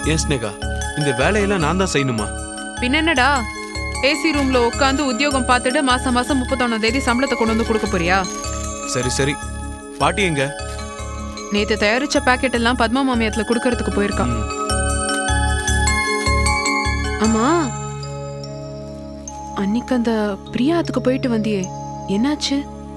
ஏன் ஸ்னேகா, இந்த வேலையெல்லாம் நான் தான் செய்யணுமா? பின்னடா, ஏசி ரூம்ல உட்காந்து உத்தியோகம் பார்த்துட்டு மாசம் மாசம் 31ஆம் தேதி சம்பளத்தை கொண்டு வந்து கொடுக்க போறியா? சரி சரி. பாட்டி எங்க? நேத்து தயாரிச்ச பாக்கெட் எல்லாம் பத்மா மாமியத்துல குடுக்கறதுக்கு போயிருக்கா. ஆமா, அன்னைக்கு அந்த பிரியாத்துக்கு போயிட்டு வந்தியே, என்னாச்சு?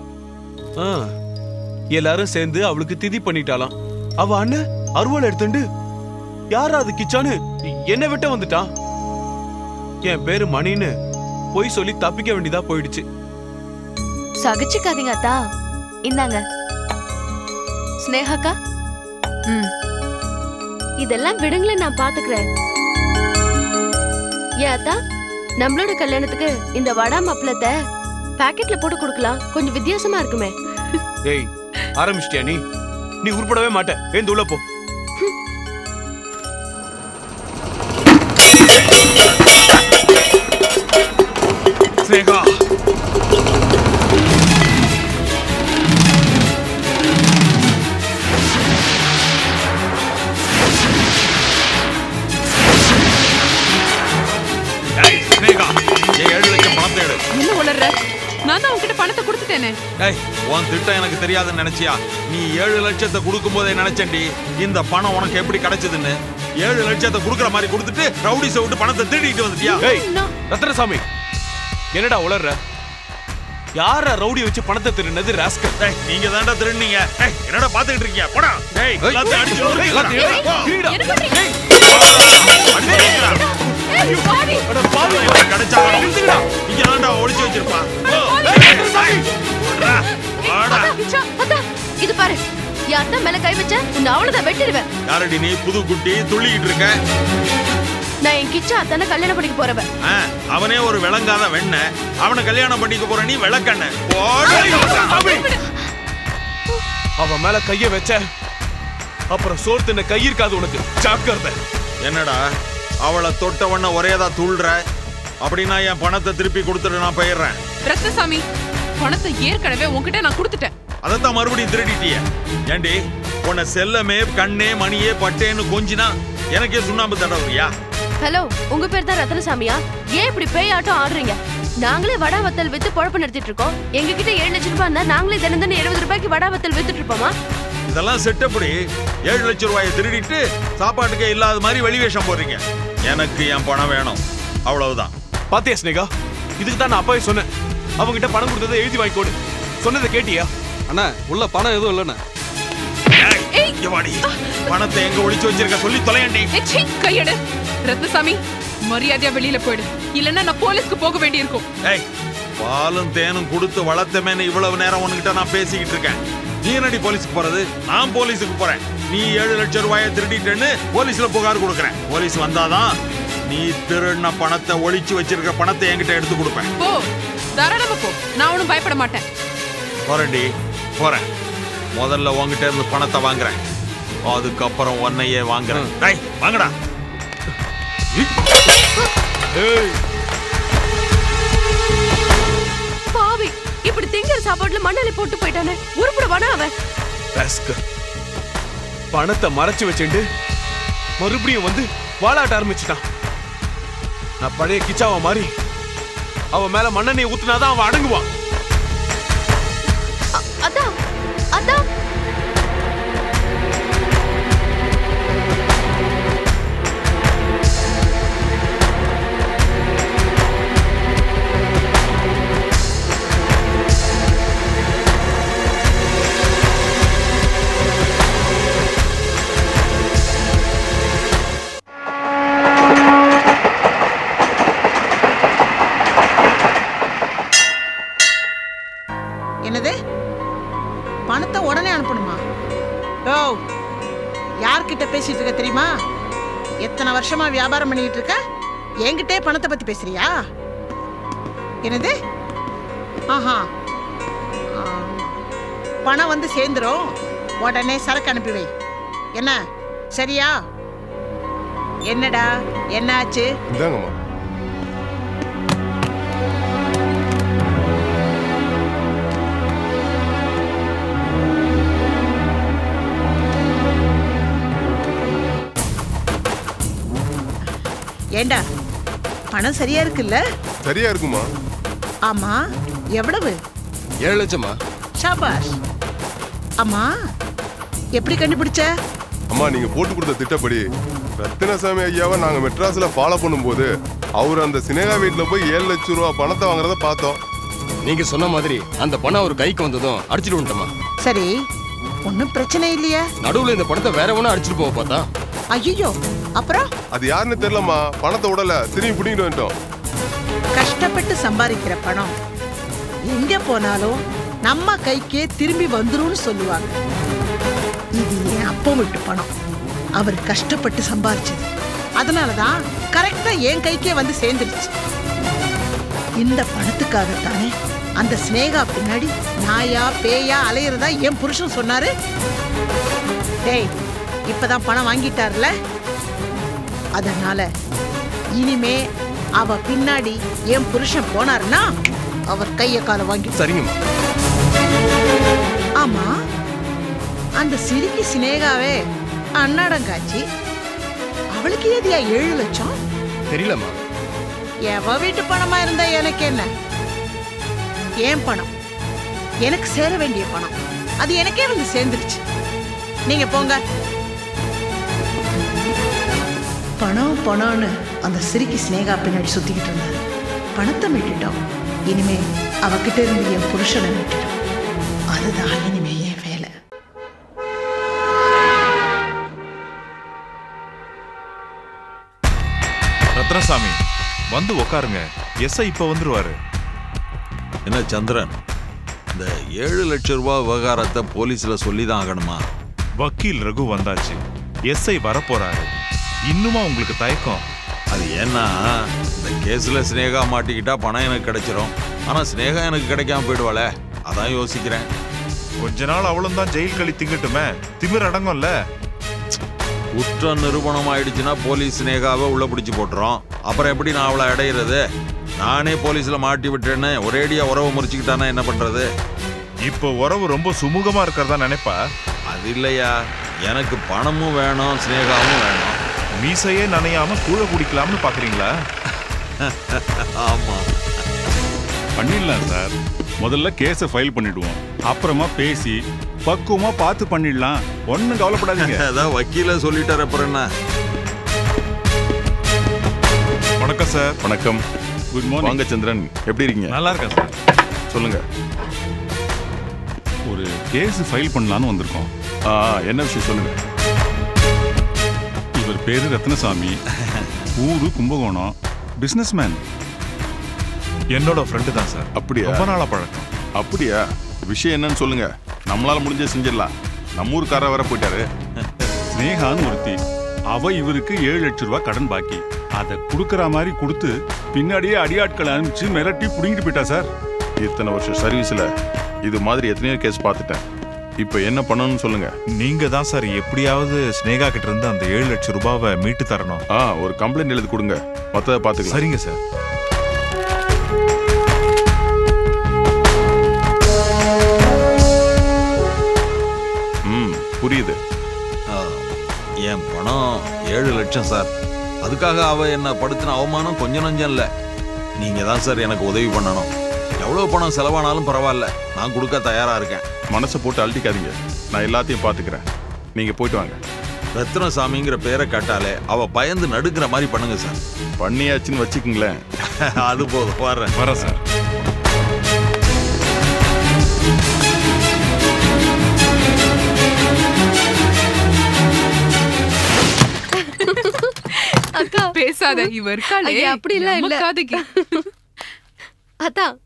எல்லாரும் சேர்ந்து அவளுக்கு திதி பண்ணிட்டாலாம். அவ அண்ணன் அருவாள் எடுத்துண்டு யாரா அது கிச்சான்னு என்ன விட்ட வந்துட்டான். என் பேரு மணின்னு போய் சொல்லி தப்பிக்க வேண்டியதா போயிடுச்சு. சகிச்சுக்காதீங்க அத்தா. இந்தாங்க ஸ்னேகாக்கா, இதெல்லாம் விடுங்களேன், நான் பாத்துக்கிறேன். ஏன் அத்தா, நம்மளோட கல்யாணத்துக்கு இந்த வடா மப்பளத்தை பாக்கெட்ல போட்டு கொடுக்கலாம், கொஞ்சம் வித்தியாசமா இருக்குமே. ஏய், ஆரம்பிச்சிட்டியா நீ? நீ உருப்படவே மாட்ட. ஏன் உள்ள போ. ஸ்னேகா, என்ன உளற? நான் தான் உன்கிட்ட பணத்தை கொடுத்துட்டேனே. ஏய், உன் திட்டம் எனக்கு தெரியாதுன்னு நினைச்சியா? நீ 7 லட்சத்தை கொடுக்கும் போதே நினைச்சேன்டி இந்த பணம் உனக்கு எப்படி கிடைச்சதுன்னு. 7 லட்சத்தை கொடுக்கற மாதிரி கொடுத்துட்டு ரவுடிஸை விட்டு பணத்தை திருடிட்டு வந்துட்டியா? ஏய் ரத்னசாமி, என்னடா உளற? யார ரவுடி வச்சு பணத்தை திருடினது? ராஸ்கல். ஏய், நீங்க தான்டா திருடுனீங்க. ஏய், என்னடா பாத்துக்கிட்டு இருக்கீங்க? போடா. ஏய், எல்லாத்தையும் அடிச்சு நொறுக்கு. என்ன பண்றீங்க? ஐயோ, அட பாவி, கிடைச்சா நிறுத்துடா. இங்க தான்டா ஒளிச்சு வச்சிருப்பா. இது பாரு, யார்தான் மேல கை வச்ச உன்னை அவ்வளவுதான் வெட்டிடுவேன். யாரடி நீ? புது குட்டி துள்ளிக்கிட்டு இருக்க. நான் என் கிச்சா அத்தான கல்யாணம் பண்ணிக்க போறவன். அவனே ஒரு விளங்காத வெண்ண, அவனை கல்யாணம் பண்ணிக்க போற நீ விளக்கண்ண. அவன் மேல கைய வச்ச அப்புறம் சோர்த்துன கை இருக்காது உனக்கு. ஜாக்கிரதை. என்னடா அவளை தொட்டவண்ண ஒரேதா தூள்ற? அப்படின்னா என் பணத்தை திருப்பி கொடுத்துட்டு நான் போயிடுறேன். ரத்னசாமி, பணத்தை ஏற்கனவே உன்கிட்ட நான் கொடுத்துட்டேன். அதைத்தான் மறுபடியும் திருடிட்டிய. ஏண்டி, உன்னை செல்லமே கண்ணே மணியே பட்டேன்னு கொஞ்சினா எனக்கே சுண்ணாம்பு தடவுறியா? ஹலோ, உங்க பேர் தான் ரத்னசாமியா? ஏன் இப்படி பேய் ஆட்டம் ஆடுறீங்க? நாங்களே வடா வத்தல் வித்து பொழப்பு நடத்திட்டு இருக்கோம். எங்க கிட்ட 7 லட்சம் ரூபாய் இருந்தா நாங்களே தினம் 70 ரூபாய்க்கு வடா வத்தல் வித்துட்டு இருப்போமா? இதெல்லாம் செட்டப்படி 7 லட்சம் ரூபாயை திருடிட்டு சாப்பாட்டுக்கே இல்லாத மாதிரி வெளிவேஷம் போடுறீங்க. எனக்கு என் பணம் வேணும், அவ்வளவுதான். பாத்தியா ஸ்னேகா, இதுக்கு தான் நான் அப்பவே சொன்னேன், அவங்கிட்ட பணம் கொடுத்ததை எழுதி வாங்கிக்கோடு. சொன்னதை கேட்டியா? அண்ணா, உள்ள பணம் எதுவும் இல்லைண்ணா. பணத்தை எங்க ஒளிச்சு வச்சிருக்க சொல்லி தொலையண்டி. கையெடு. ரத்னசாமி, மரியாதையா வெளியில போயிடு, இல்லன்னா நான் போலீஸ்க்கு போக வேண்டியிருக்கும். ஏய், பாலும் தேனும் கொடுத்து வளர்த்தமேன்னு இவ்வளவு நேரம் உன்கிட்ட நான் பேசிக்கிட்டு இருக்கேன். நீ என்னடி போலீஸுக்கு போறது? நான் போலீஸுக்கு போறேன். நீ 7 லட்சம் ரூபாயை திருடிட்டேன்னு போலீஸ்ல புகார் கொடுக்கறேன். போலீஸ் வந்தாதான் நீ திருடின பணத்தை ஒளிச்சு வச்சிருக்க பணத்தை என்கிட்ட எடுத்து கொடுப்பேன். போ, தாராளமா போ, நான் ஒன்னும் பயப்பட மாட்டேன். போறேன்டி, போறேன். முதல்ல உங்ககிட்ட இருந்து பணத்தை வாங்குறேன், அதுக்கப்புறம் உன்னையே வாங்குறேன். டேய், வாங்கடா. பாவி, இப்படி திங்கிற சாப்பாட்டுல மண்ணாலே போட்டு போயிட்டானே, உருப்படவானா அவன்? பணத்தை மறைச்சு வச்சுட்டு மறுபடியும் வந்து வாலாட்ட ஆரம்பிச்சுட்டான். நான் பழைய கிச்சாவ மாதிரி அவன் மேல மண்ணெண்ணெய் ஊத்துனாதான் அவன் அடங்குவான். அதான் அதான் என்னது? பணத்தை உடனே அனுப்பணுமா? ஓ, யார்கிட்ட பேசிட்டு இருக்க தெரியுமா? எத்தனை வருஷமா வியாபாரம் பண்ணிட்டு இருக்க, என்கிட்டே பணத்தை பத்தி பேசுறியா? என்னது? ஆஹா, பணம் வந்து சேர்ந்துரும், உடனே சரக்கு அனுப்பி வை. என்ன சரியா? என்னடா, என்னாச்சு? இந்தாங்கம்மா. ஏண்டா பணம் சரியா இருக்குல்ல? சரியா இருக்குமா? ஆமா, எவ்வளவு? 7 லட்சமா? ஷாபாஷ். அம்மா, எப்படி கண்டுபிடிச்ச? அம்மா, நீங்க போட்டு கொடுத்த திட்டப்படி ரத்தினசாமி ஐயாவை நாங்க மெட்ராஸ்ல ஃபாலோ பண்ணும்போது அவர் அந்த சினேகா வீட்டுல போய் 7 லட்சம் ரூபா பணத்தை வாங்குறத பார்த்தோம். நீங்க சொன்ன மாதிரி அந்த பணம் அவர் கைக்கு வந்ததும் அடிச்சிட்டு வந்துட்டோமா? சரி, ஒன்னும் பிரச்சனை இல்லையா? நடுவுல இந்த பணத்தை வேற ஒண்ணு அடிச்சிட்டு போக பார்த்தா. ஐயோ, அப்புறம்? அது யாருன்னு தெரியலம்மா, பணத்தை உடல திரும்பி பிடிக்கிட்டு வந்துட்டோம். கஷ்டப்பட்டு சம்பாதிக்கிற பணம் எங்க போனாலும் நம்ம கைக்கே திரும்பி வந்துரும்னு சொல்லுவாங்க. இது என் அப்பா விட்டு பணம், அவர் கஷ்டப்பட்டு சம்பாதிச்சது. அதனாலதான் கரெக்டா என் கைக்கே வந்து சேர்ந்துருச்சு. இந்த பணத்துக்காகத்தானே அந்த சினேகா பின்னாடி நாயா பேயா அலையிறதா என் புருஷன் சொன்னாரு. டேய், இப்பதான் பணம் வாங்கிட்டார்ல, அதனால இனிமே அவ பின்னாடி என் புருஷன் போனாருன்னா அவர் கைய கால வாங்கி. சரிங்கம்மா. ஆமா, அந்த சிரிக்கி சினேகாவே அன்னாடங்காச்சி, அவளுக்கு ஏதியா 7 லட்சம்? தெரியலம்மா. எவ வீட்டு பணமா இருந்தா எனக்கு என்ன? ஏன் பணம், எனக்கு சேர வேண்டிய பணம், அது எனக்கே வந்து சேர்ந்துருச்சு. நீங்க போங்க. பணம் பணம்னு அந்த சிரிக்கி சினேகா பின்னாடி சுத்திக்கிட்டு இருந்தாரு. பணத்தை மீட்டுட்டோம், இனிமே அவகிட்ட இருந்து என் புருஷனை மீட்டுட்டோம். அதுதான் இனிமே என் வேலை. ரத்னசாமி, வந்து உட்காருங்க. எஸ்ஐ இப்ப வந்துருவாரு. என்ன சந்திரன், இந்த 7 லட்சம் ரூபாய் விவகாரத்தை போலீஸ்ல சொல்லிதான் ஆகணுமா? வக்கீல் ரகு வந்தாச்சு, எஸ்ஐ வரப்போறாரு. இன்னுமா உங்களுக்கு தயக்கம்? அது ஏன்னா, இந்த கேஸ்ல சினேகா மாட்டிக்கிட்டா பணம் எனக்கு கிடைச்சிரும். ஆனா சினேகா எனக்கு கிடைக்காம போயிடுவாளே, அதான் யோசிக்கிறேன். கொஞ்ச நாள் அவளும் தான் ஜெயில் கழி திங்கட்டுமே, திமிர் அடங்கும்ல. குற்றம் நிரூபணம் ஆயிடுச்சுன்னா போலீஸ் சினேகாவை உள்ள பிடிச்சு போட்டுரும். அப்புறம் எப்படி நான் அவளை அடையிறது? நானே போலீஸ்ல மாட்டி விட்டேன்னு ஒரேடியா உறவு முறிச்சுக்கிட்டானா என்ன பண்றது? இப்போ உறவு ரொம்ப சுமூகமா இருக்கிறதா நினைப்பா? அது இல்லையா, எனக்கு பணமும் வேணும், சினேகாவும் வேணும். மீசையே நனையாம கூழ குடிக்கலாம்னு பாக்குறீங்களா? ஆமா, பண்ணிடலாம் சார். முதல்ல கேஸை ஃபைல் பண்ணிடுவோம், அப்புறமா பேசி பக்குவமா பார்த்து பண்ணிடலாம். ஒன்றும் கவலைப்படாதீங்க. அதான் வக்கீல சொல்லிட்டார். அப்புறம் என்ன? வணக்கம் சார். வணக்கம். Good morning. வாங்க சந்திரன், எப்படி இருக்கீங்க? நல்லா இருக்கேன் சார். சொல்லுங்க. ஒரு கேஸ் ஃபைல் பண்ணலான்னு வந்திருக்கோம். என்ன விஷயம் சொல்லுங்க. இவர் பேரு ரத்னசாமி, ஊரு கும்பகோணம், பிசினஸ்மேன். என்னோட ஃப்ரெண்டு தான் சார். அப்படியா? ரொம்ப நாளா பழக்கம். அப்படியா? விஷயம் என்னன்னு சொல்லுங்க, நம்மளால முடிஞ்ச செஞ்சிடலாம். நம்ம ஊருக்கார வர போயிட்டாரு. ஸ்னேகான்னு ஒருத்தி, அவ இவருக்கு 7 லட்சம் ரூபாய் கடன் பாக்கி. அதை கொடுக்கற மாதிரி கொடுத்து பின்னாடியே அடியாட்களை அனுப்பிச்சு மிரட்டி புடிங்கிட்டு போயிட்டா சார். இத்தனை வருஷம் சர்வீஸ்ல இது மாதிரி எத்தனையோ கேஸ் பார்த்துட்டேன். இப்போ என்ன பண்ணணும்னு சொல்லுங்க. நீங்க தான் சார் எப்படியாவது ஸ்னேகா கிட்ட இருந்து அந்த 7 லட்சம் ரூபாவை மீட்டு தரணும். ஒரு கம்ப்ளைண்ட் எழுதி கொடுங்க, மொத்தத்தை பார்த்துக்கலாம். சரிங்க சார். புரியுது. என் பணம் 7 லட்சம் சார். அதுக்காக அவ என்ன படுத்தின அவமானம் கொஞ்சம் நஞ்சம் இல்ல. நீங்க தான் சார் எனக்கு உதவி பண்ணணும். எவ்வளவு பணம் செலவானாலும் பரவாயில்ல, நான் கொடுக்க தயாரா இருக்கேன். மனசை போட்டு அழட்டிக்காதீங்க, நான் எல்லாத்தையும் பார்த்துக்கிறேன். நீங்க போயிட்டு வாங்க. ரத்னசாமிங்கிற பேரை கேட்டாலே அவ பயந்து நடுக்கிற மாதிரி பண்ணுங்க சார். பண்ணியாச்சுன்னு வச்சுக்கோங்களேன். அது போதும், வரேன் சார். அக்கா பேசாத, இவ இருக்காளே. ஐயா, அப்படிலாம் இல்ல. காதுக்கு அதான்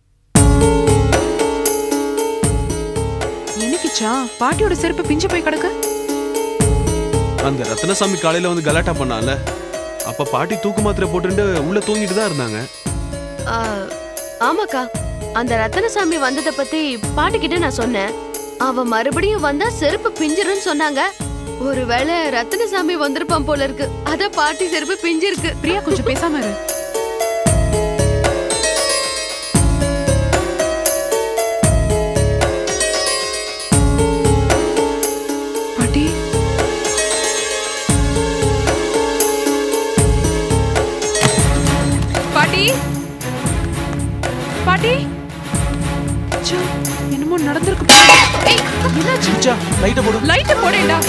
என்னைக்குச்சா பாட்டியோட செருப்பு பிஞ்சு போய் கிடக்கு. அந்த ரத்னசாமி காலையில வந்து கலாட்டா பண்ணால, அப்ப பாட்டி தூக்கு மாத்திரை போட்டுட்டு உள்ள தூங்கிட்டு தான் இருந்தாங்க. ஆமாக்கா, அந்த ரத்தனசாமி வந்ததை பத்தி பாட்டிக்கிட்ட நான் சொன்னேன். அவ மறுபடியும் வந்தா செருப்பு பிஞ்சிருன்னு சொன்னாங்க. ஒருவேளை ரத்தனசாமி வந்திருப்பான் போல இருக்கு, அத பாட்டி செருப்பு பிஞ்சிருக்கு. பிரியா, கொஞ்சம் பேசாம இரு. பாட்டி, பாட்டி பாட்டி ச்சே, என்னமோ நடந்திருக்கு. ஏய், என்னாச்சு? லைட்ட போடு. லைட்ட போடேடா.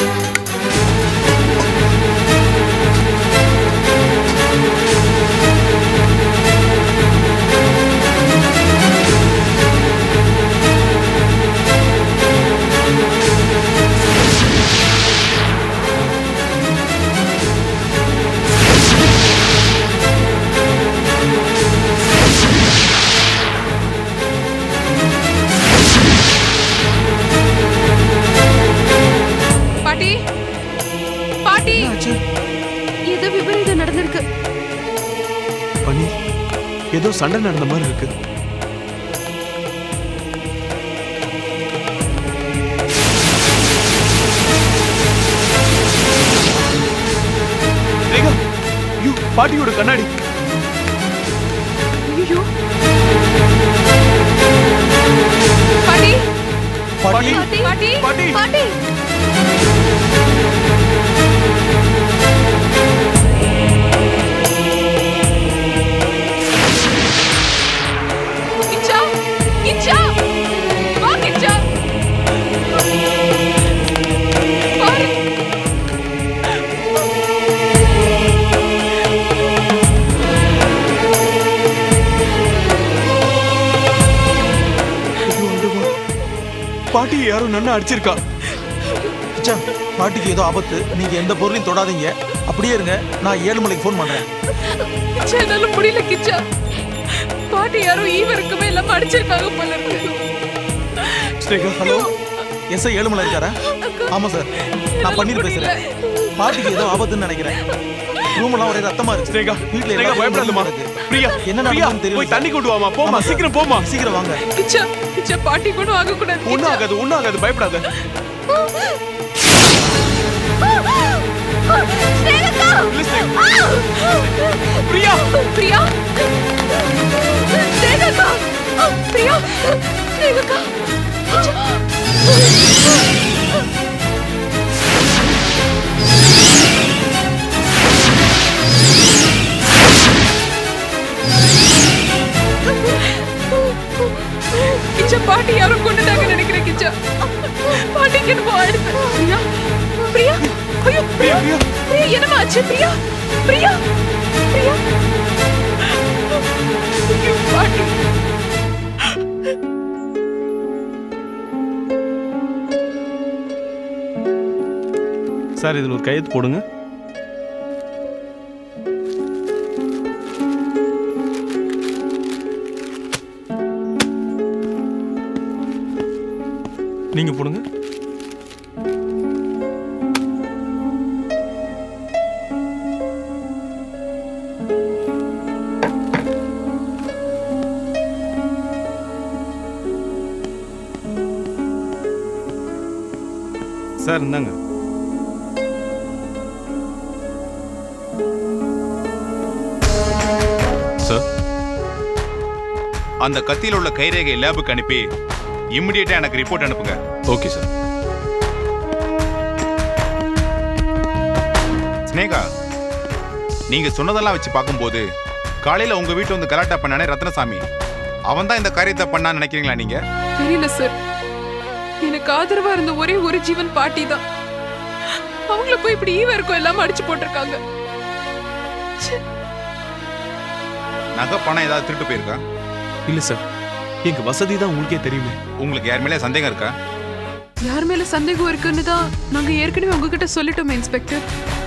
பாட்டி பாட்டி ஏதோ விபரீதம் நடந்திருக்கு. பனி ஏதோ சண்டை நடந்த மாதிரி இருக்கு. ரேகா, ஐயோ, பாட்டியோட கண்ணாடி. ஐயோ பாட்டி பாட்டி பாட்டி பாட்டி பாட்டி கிச்சா கிச்சா வா கிச்சா பாரு. பாட்டி யாரும் நன்னா அடிச்சிருக்கா. கிச்சா, பாட்டிக்கு ஏதோ ஆபத்து. நீங்க எந்த பொருளையும் தொடாதீங்க. அப்படியே இருங்க. நான் 7 மணிக்கு ஃபோன் பண்றேன். கிச்சா, என்னால முடியல கிச்சா. பாட்டி யாரோ ஈவருக்குமே இல்லாம அடிச்சிருக்காங்க போல இருக்கு. ஸ்னேகா, ஹலோ, எஸ்ஐ 7 மலை இருக்காரா? ஆமா சார், நான் பன்னீர் பேசுறேன். பாட்டிக்கு ஏதோ ஆபத்துன்னு நினைக்கிறேன். ரூம் எல்லாம் ஒரே ரத்தமா இருக்கு. ஸ்னேகா, வீட்ல ஸ்னேகா, பயப்படாதம்மா. பிரியா, என்ன பிரியா, நடக்குதுன்னு தெரியல. போய் தண்ணி கொண்டு வாமா. போமா, சீக்கிரம் போமா. சீக்கிரம் வாங்க. கிச்சா கிச்சா, பாட்டி கூட ஆக கூடாது. ஒண்ணும் ஆகாது, ஒண்ணும் ஆகாது, பயப்படாத. இல்ல ஸ்னேகா. பிரியா பிரியா ஸ்னேகா, பிரியா ஸ்னேகா. கிச்சா, பாட்டி யாரும் கொண்டுட்டாங்க நினைக்கிறேன். கிச்சா, பாட்டிக்கு என்னமோ ஆயிடுச்சு. பிரியா பிரியா, ஐயோ பிரியா பிரியா, என்னமா ஆச்சு? பிரியா பிரியா பிரியா, ஐயோ பாட்டி. சார், இதுல ஒரு கையெழுத்து போடுங்க. நீங்க போடுங்க. சார், இந்தாங்க. சார், அந்த கத்தியில் உள்ள கைரேகை லேபுக்கு அனுப்பி இமிடியேட்டா எனக்கு ரிப்போர்ட் அனுப்புங்க. Okay sir. ஸ்னேகா, நீங்க சொன்னதெல்லாம் வச்சு பார்க்கும்போது காலையில உங்க வீட்டு வந்து கலாட்டா பண்ணானே ரத்னசாமி, அவன் தான் இந்த காரியத்தை பண்ணான்னு நினைக்கிறீங்களா நீங்க? தெரியல சார், எனக்கு ஆதரவா இருந்த ஒரே ஒரு ஜீவன் பாட்டி தான். அவங்கள போய் இப்படி ஈவருக்கும் எல்லாம் அடிச்சு போட்டிருக்காங்க. நகை பணம் ஏதாவது திருட்டு போயிருக்கா? இல்ல சார், எங்க வசதி தான் உங்களுக்கே தெரியுமே. உங்களுக்கு யார் மேலே சந்தேகம் இருக்கா? யார் மேல சந்தேகம் இருக்குன்னு தான் நாங்க ஏற்கனவே உங்ககிட்ட சொல்லிட்டோமே இன்ஸ்பெக்டர்.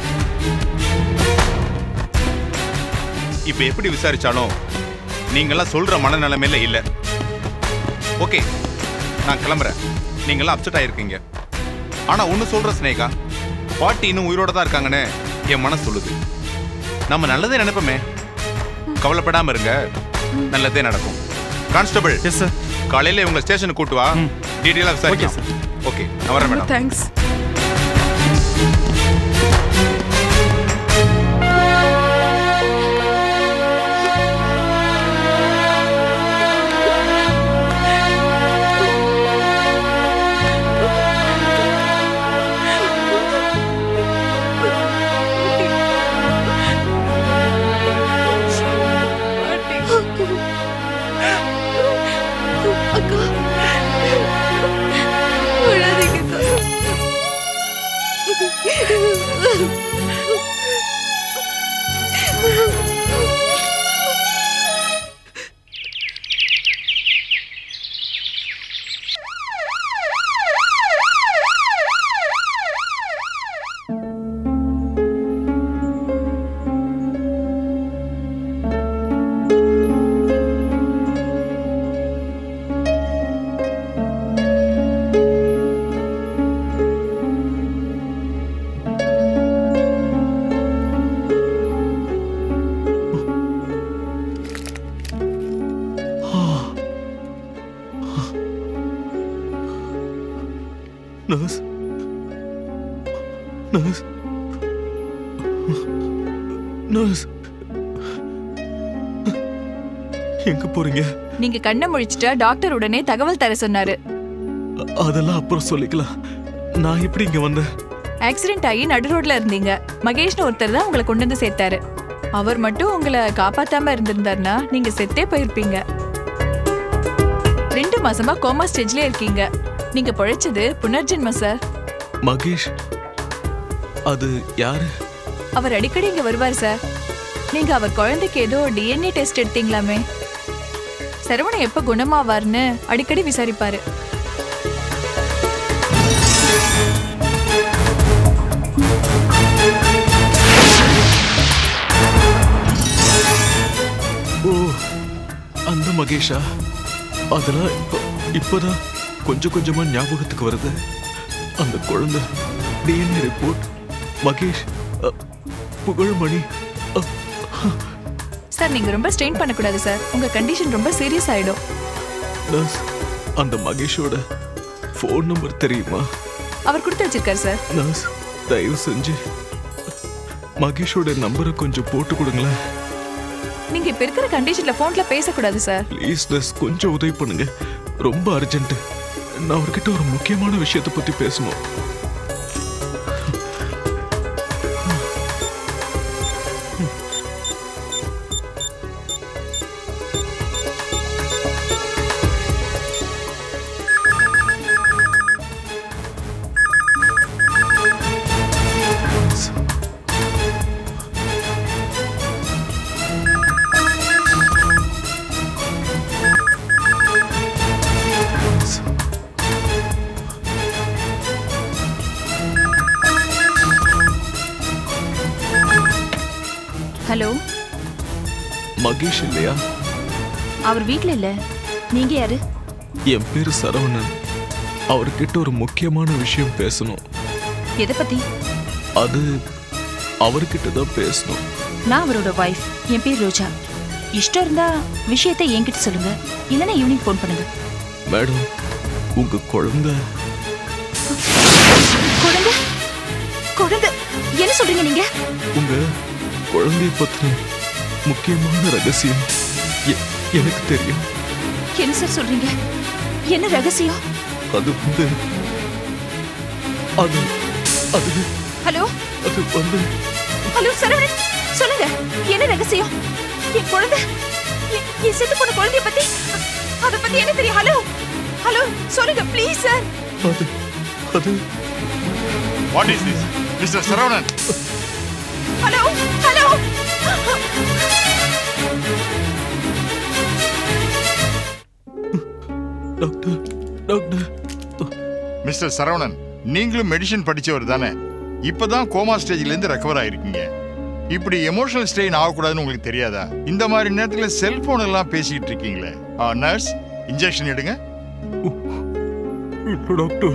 இப்ப எப்படி விசாரிச்சாலும் நீங்கெல்லாம் சொல்ற மனநிலைமையில இல்ல. ஓகே, நான் கிளம்புறேன். நீங்கெல்லாம் அப்செட் ஆயிருக்கீங்க. ஆனா ஒண்ணு சொல்ற ஸ்னேகா, பாட்டி இன்னும் உயிரோட தான் இருக்காங்கன்னு என் மனசு சொல்லுது. நம்ம நல்லதே நினைப்போமே. கவலைப்படாம இருங்க, நல்லதே நடக்கும். Constable, yes sir. காலையில உங்க ஸ்டேஷனுக்கு கூட்டு வா, டீடைலா விசாரிக்கலாம். ஓகே, நான் வரேன் மேடம். தேங்க்ஸ். பாட்டி நர்ஸ் நர்ஸ் நர்ஸ் எங்க போறீங்க? நீங்க கண்ணை முழிச்சிட்டா டாக்டர் உடனே தகவல் தர சொன்னாரு. அதெல்லாம் அப்புறம் சொல்லிக்கலாம். நான் எப்படி இங்க வந்தேன்? ஆக்சிடென்ட் ஆகி நடு ரோட்ல இருந்தீங்க. மகேஷ்னு ஒருத்தர் தான் உங்களை கொண்டு வந்து சேர்த்தாரு. அவர் மட்டும் உங்களை காப்பாத்தாம இருந்திருந்தாருன்னா நீங்க செத்தே போயிருப்பீங்க. 2 மாசமா கோமா ஸ்டேஜ்ல இருக்கீங்க. நீங்க பொழைச்சது புனர்ஜென்மம் சார். மகேஷ் அது யாரு? அவர் அடிக்கடி இங்க வருவார் சார். நீங்க அவர் குழந்தைக்கு ஏதோ DNA டெஸ்ட் எடுத்தீங்களாமே. சரவணன் எப்ப குணமாவார்னு அடிக்கடி விசாரிப்பாரு. ஓ, அந்த மகேஷா? அதெல்லாம் இப்பதான் கொஞ்சம் கொஞ்சமா ஞாபகத்துக்கு வருது. அந்த குழந்தை, DNA report, Mahesh, Pugazhmani. Sir நீங்க ரொம்ப ஸ்ட்ரெயின் பண்ணக்கூடாது சார். உங்க கண்டிஷன் ரொம்ப சீரியஸ் ஆயிடும். நர்ஸ், அந்த மகேஷோட ஃபோன் நம்பர் தெரியுமா? அவர் கொடுத்து வச்சிருக்காரு சார். நர்ஸ், தயவு செஞ்சு மகேஷோட நம்பரை கொஞ்சம் போட்டு கொடுங்களேன். நீங்க இப்ப இருக்கிற கண்டிஷன்ல போன்ல பேசக்கூடாது சார். ப்ளீஸ் நர்ஸ், கொஞ்சம் உதவி பண்ணுங்க. ரொம்ப அர்ஜென்ட். நான் அவர்கிட்ட ஒரு முக்கியமான விஷயத்தை பத்தி பேசணும். ஹலோ, மகேஷ் இல்லையா? அவர் வீட்ல இல்ல. நீங்க யாரு? என் பேரு சரவணன். அவர்கிட்ட ஒரு முக்கியமான விஷயம் பேசணும். எதை பத்தி? அது அவர்கிட்ட தான் பேசணும். நான் அவரோட வைஃப். என் பேர் ரோஜா. இஷ்டம் இருந்தா விஷயத்தை என்கிட்ட சொல்லுங்க, இல்லைன்னா ஈவினிங் ஃபோன் பண்ணுங்க. மேடம், உங்க குழந்தை குழந்தை குழந்தை என்ன சொல்றீங்க நீங்க? உங்க குழந்தைய பத்தின முக்கியமான ரகசியம் எனக்கு தெரியும். என்ன சார் சொல்றீங்க? என்ன ரகசியம்? அது வந்து அது அது ஹலோ அது வந்து ஹலோ சரவணன், சொல்லுங்க என்ன ரகசியம்? என் குழந்தை, என் செத்து போன குழந்தைய பத்தி, அத பத்தி என்ன தெரியும்? ஹலோ ஹலோ சொல்லுங்க ப்ளீஸ் சார். அது அது What is this? Mr. Saravanan. Hello hello doctor doctor. Mister Saravanan, நீங்களும் மெடிசின் படிச்சவர் தானே? இப்பதான் கோமா ஸ்டேஜ்ல இருந்து ரெக்கவர் ஆயிருக்கீங்க. இப்படி எமோஷனல் ஸ்ட்ரெயின் ஆகக்கூடாதுன்னு உங்களுக்கு தெரியாதா? இந்த மாதிரி நேரத்துல செல்போன் எல்லாம் பேசிட்டு இருக்கீங்களே. நர்ஸ், இன்ஜெக்ஷன் எடுங்க. Doctor,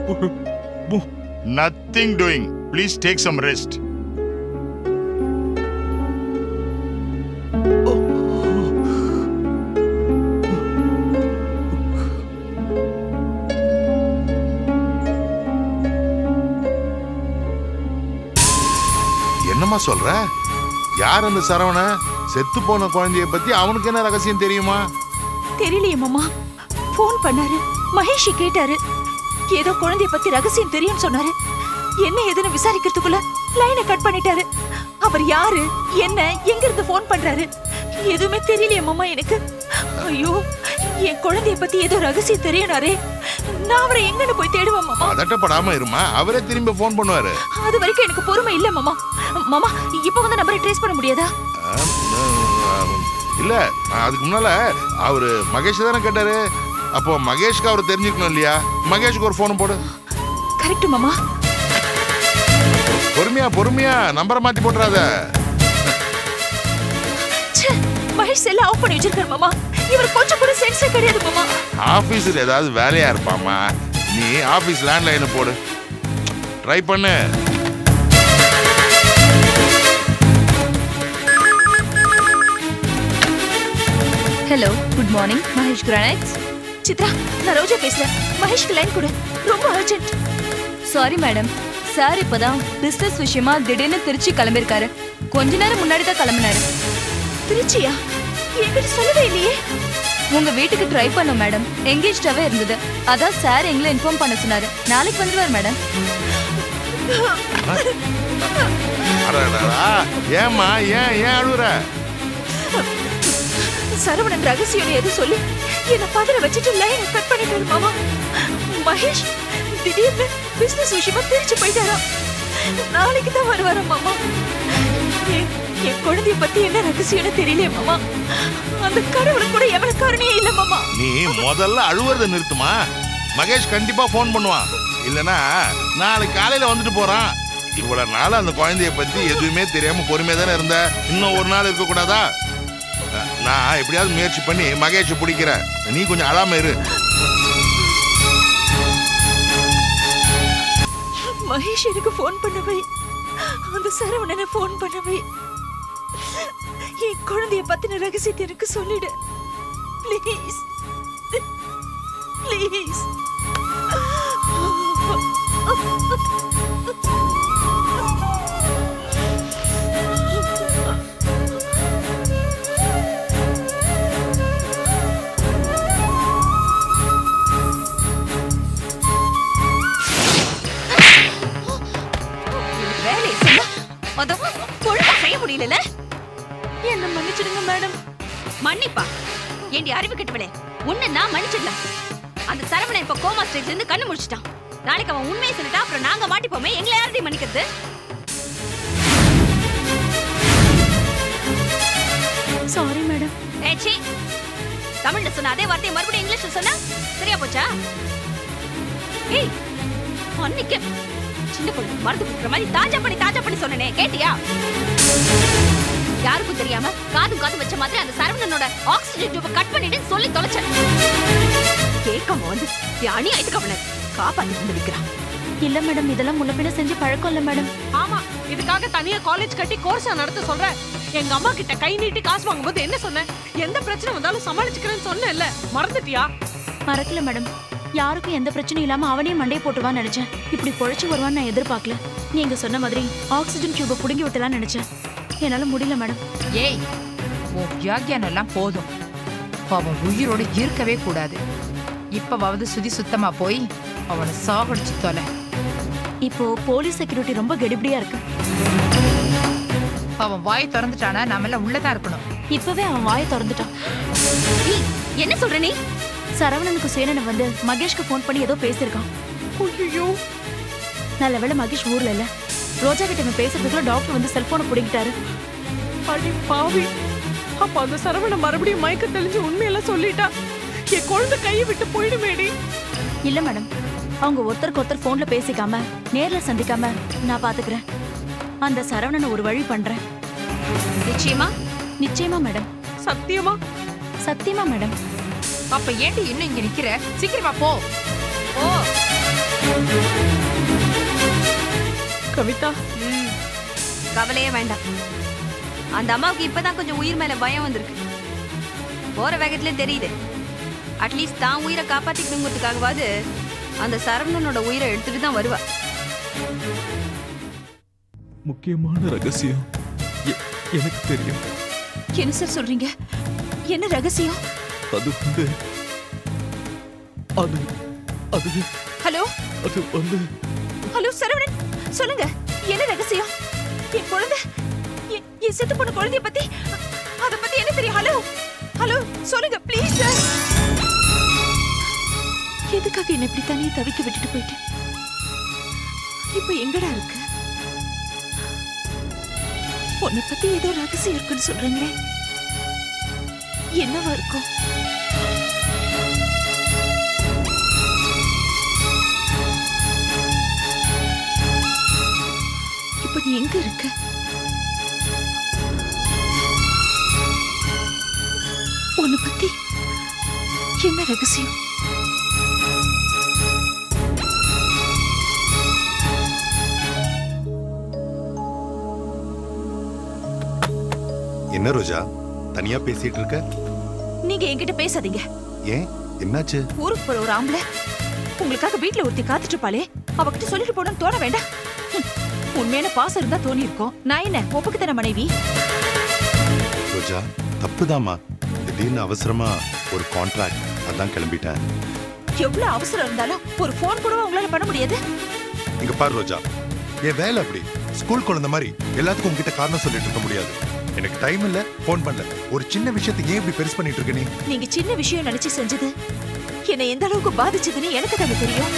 nothing doing. Please take some rest. என்னம்மா சொல்ற? யார் அந்த சரவண? செத்து போன குழந்தைய பத்தி அவனுக்கு என்ன ரகசியம் தெரியுமா? தெரியலையே மாமா. போன் பண்ணாரு, மகேஷ் கேட்டாரு, ஏதோ குழந்தைய பத்தி ரகசியம் தெரியும்னு சொன்னாரு. என்ன ஏதுன்னு விசாரிக்கிறதுக்குள்ள லைனை கட் பண்ணிட்டாரு. அவர் யாரு, என்ன, எங்க இருந்து போன் பண்றாரு எதுவுமே தெரியலையே மாமா எனக்கு. ஐயோ, என் குழந்தைய பத்தி ஏதோ ரகசியம் தெரியனாரே. நான் அவரை எங்கன்னு போய் தேடுவேன் மாமா. அதட்டப்படாம இருமா, அவரே திரும்ப போன் பண்ணுவாரு. அது வரைக்கும் எனக்கு பொறுமை இல்ல மாமா. மாமா, இப்ப வந்து நம்பரை ட்ரேஸ் பண்ண முடியாதா? இல்ல, அதுக்கு முன்னால அவரு மகேஷ் தானே கேட்டாரு. அப்போ மகேஷ்க்கு அவரு தெரிஞ்சுக்கணும் இல்லையா? மகேஷ்க்கு ஒரு போன் போடு. கரெக்ட் மாமா. பொறுமையா பொறுமையா, நம்பரை மாத்தி போட்டுறாத. மகேஷ் செல்ல ஆஃப் பண்ணி வச்சிருக்காரு மாமா. இவர் கொஞ்சம் கூட சென்ஸே கிடையாது மாமா. ஆபீஸ்ல ஏதாவது வேலையா இருப்பாமா. நீ ஆபீஸ் லேண்ட்லைனை போடு, ட்ரை பண்ணு. Hello, good morning. Mahesh granites. Chitra, நான் ரோஜா பேசுறேன். மகேஷ்க்கு லைன் கொடு, ரொம்ப அர்ஜென்ட். சாரி மேடம், சார் இப்பதான் பிசினஸ் விஷயமா திடீர்னு திருச்சி கிளம்பிருக்காரு. கொஞ்ச நேரம் முன்னாடி தான் கிளம்பினாரு. திருச்சியா? என்கிட்ட சொல்லவே இல்லையே. உங்க வீட்டுக்கு ட்ரை பண்ணோம் மேடம், எங்கேஜ்டாவே இருந்தது. அதான் சார் எங்களை இன்ஃபார்ம் பண்ண சொன்னாரு. நாளைக்கு வந்துருவார் மேடம். ஏமா, ஏன் அழுகுற? சரவணன் ரகசியம் எது சொல்லி என்ன பதற வச்சுட்டு லைனை கட் பண்ணிட்டாரு மாமா. மகேஷ் திடீர்னு பிசினஸ் விஷயமா திருச்சி போயிட்டாரா. நாளைக்கு தான் வருவாரா மாமா. என் குழந்தைய பத்தி என்ன ரகசியம்னு தெரியலையே மாமா. அந்த கடவுளை கூட எவ்வளவு காரணியே இல்ல மாமா. நீ முதல்ல அழுவுறத நிறுத்துமா. மகேஷ் கண்டிப்பா போன் பண்ணுவான். இல்லனா நாளைக்கு காலையில வந்துட்டு போறான். இவ்வளவு நாள் அந்த குழந்தைய பத்தி எதுவுமே தெரியாம பொறுமையா தானே இருந்த. இன்னும் ஒரு நாள் இருக்க கூடாதா? நான் எப்படியாவது முயற்சி பண்ணி மகேஷ் பிடிக்கிறேன். நீ கொஞ்சம் அழாம இரு. மகேஷ் எனக்கு போன் பண்ணவை, அந்த சரவணனை போன் பண்ணவை. என் குழந்தைய பத்தின ரகசியத்தை எனக்கு சொல்லிடு ப்ளீஸ், ப்ளீஸ். செய்ய முடியல. என்ன மன்னிச்சிடுங்க மேடம். மன்னிப்பா? ஏண்டி அறிவு கெட்டவளே, உன்னை நான் மன்னிச்சிடலாம். அந்த சரவணன் இப்ப கோமா ஸ்டேஜ்ல இருந்து கண்ணு முடிச்சிட்டான். நாளைக்கு அவன் உண்மையை சொல்லிட்டா அப்புறம் நாங்க மாட்டிப்போமே. எங்களை யாரையும் மன்னிக்கிறது? Sorry madam. ஏச்சி, தமிழ்ல சொன்ன அதே வார்த்தையை மறுபடியும் இங்கிலீஷ்ல சொன்னா சரியா போச்சா? ஏய், அன்னைக்கு சின்ன பொண்ணு மருந்து குடுக்குற மாதிரி தாஜா பண்ணி சொன்னனே, கேட்டியா? யாருக்கும் தெரியாம காது வச்ச மாதிரி அந்த சரவணனோட ஆக்சிஜன் டியூபை கட் பண்ணிட்டு சொல்லி தொலைச்சேன். கேட்காம வந்து அநியாயத்துக்கு அவனை காப்பாத்தி நிற்கிறான். இல்ல மேடம், இதெல்லாம் முன்ன பின்ன செஞ்சு பழக்கம் இல்ல மேடம். ஆமா, இதுக்காக தனியா காலேஜ் கட்டி கோர்ஸா நடத்த சொல்றேன். எங்க அம்மா கிட்ட கை நீட்டி காசு வாங்கும்போது என்ன சொன்னேன்? எந்த பிரச்சனை வந்தாலும் சமாளிச்சுக்கிறேன்னு சொன்னேன்ல, மறந்துட்டியா? மறக்கல மேடம். யாருக்கும் எந்த பிரச்சனையும் இல்லாம அவனே மண்டையை போட்டுவான்னு நினைச்சேன். இப்படி பொழைச்சு வருவான்னு நான் எதிர்பார்க்கல. நீங்க சொன்ன மாதிரி ஆக்சிஜன் டியூபை புடுங்கி விட்டலாம்னு நினைச்சேன். என்னால முடியல மேடம். ஏய், உன் வியாக்கியானம் எல்லாம் போதும். அவன் உயிரோடு இருக்கவே கூடாது. இப்பவாவது சுத்தமா போய் அவனை சாகடிச்சு தொலை. இப்போ போலீஸ் செக்யூரிட்டி ரொம்ப கெடிபடியா இருக்கு. அவன் வாய் திறந்துட்டானா நாம எல்லாம் உள்ளதான் இருக்கணும். இப்பவே அவன் வாயை திறந்துட்டான். என்ன சொல்ற நீ? சரவணனுக்கு சேனனை வந்து மகேஷ்க்கு போன் பண்ணி ஏதோ பேசியிருக்கான். ஐயோ, நல்ல வேளை மகேஷ் ஊர்ல இல்ல. ரோஜா கிட்ட பேசுறதுக்குள்ள டாக்டர் வந்து செல்போனை புடிங்கிட்டாரு. அடி பாவி, அப்ப அந்த சரவணன் மறுபடியும் மயக்க தெளிஞ்சு உண்மையெல்லாம் சொல்லிட்டா என் குழந்தை கையை விட்டு போயிடுமேடி. இல்ல மேடம், அவங்க ஒருத்தருக்கு ஒருத்தர் போன்ல பேசிக்காம நேர்ல சந்திக்காம நான் பாத்துக்கிறேன். அந்த சரவணனை ஒரு வழி பண்றேன். நிச்சயமா? நிச்சயமா மேடம். சத்தியமா? சத்தியமா மேடம். அப்ப ஏண்டி இன்னும் இங்க நிக்கிற? சீக்கிரமா போ. ஓ கவிதா, கவலையே வேண்டாம். அந்த அம்மாவுக்கு இப்பதான் கொஞ்சம் உயிர் மேல பயம் வந்திருக்கு. போற வேகத்துல தெரியுது. அட்லீஸ்ட் தான் உயிரை காப்பாத்திக்கணுங்கிறதுக்காகவாது அந்த சரவணனோட உயிரை எடுத்துட்டு தான் வருவா. முக்கியமான ரகசியம் எனக்கு தெரியும். என்ன சார் சொல்றீங்க? என்ன ரகசியம்? அது வந்து ஹலோ, அது வந்து ஹலோ சரவணன், சொல்லுங்க, என்ன ரகசியம்? என் குழந்தை, என் செத்து போன குழந்தைய பத்தி, அத பத்தி என்ன தெரியும்? ஹலோ ஹலோ, சொல்லுங்க ப்ளீஸ் சார். எதுக்காக என்ன இப்படி தனியே தவிக்க விட்டுட்டு போயிட்டு இப்ப எங்கடா இருக்கு? உன்னை பத்தி ஏதோ ரகசியம் இருக்குன்னு சொல்றீங்களே, என்னவா இருக்கும்? இப்ப நீ எங்க இருக்க? உன்னை பத்தி என்ன ரகசியம்? என்ன ரோஜா தனியா பேசிட்டு இருக்க? நீங்க என்கிட்ட பேசாதீங்க. ஏன், என்னாச்சு? ஊருக்கு போற ஒரு ஆம்பளை உங்களுக்காக வீட்டுல ஒருத்தி காத்துட்டு இருப்பாளே, அவகிட்ட சொல்லிட்டு போனோம்னு தோண வேண்டாம்? உண்மையான பாசம் இருந்தா தோணி இருக்கும். நான் என்ன ஒப்புக்கு தர மனைவி? ரோஜா தப்புதாமா, திடீர்னு அவசரமா ஒரு கான்ட்ராக்ட், அதான் கிளம்பிட்டேன். எவ்வளவு அவசரம் இருந்தாலும் ஒரு போன் கூட உங்களால பண்ண முடியாது? இங்க பாரு ரோஜா, என் வேலை அப்படி. ஸ்கூல் குழந்தை மாதிரி எல்லாத்துக்கும் உங்ககிட்ட காரணம் சொல்லிட்டு இருக்க முடியாது. எனக்கு டைம் இல்ல, போன் பண்ணல. ஒரு சின்ன விஷயத்துக்கு ஏன் இப்படி பெருசு பண்ணிட்டு இருக்க நீ? நீங்க சின்ன விஷயம் நினைச்சு செஞ்சது என்ன எந்த அளவுக்கு பாதிச்சதுன்னு எனக்கு தானே தெரியும்.